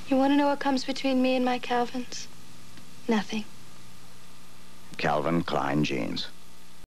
You want to know what comes between me and my Calvins? Nothing. Clavin Klein Jeans.